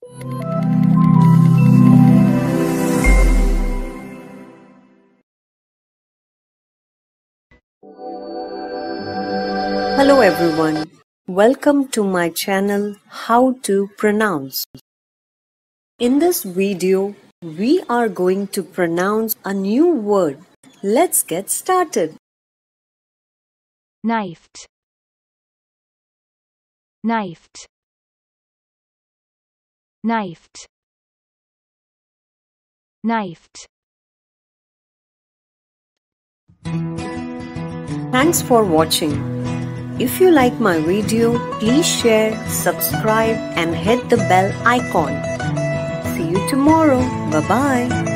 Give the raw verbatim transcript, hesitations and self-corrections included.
Hello everyone, welcome to my channel How to Pronounce. In this video, we are going to pronounce a new word. Let's get started. Knifed, knifed, knifed, knifed. Thanks for watching. If you like my video, please share, subscribe and hit the bell icon. See you tomorrow. Bye-bye.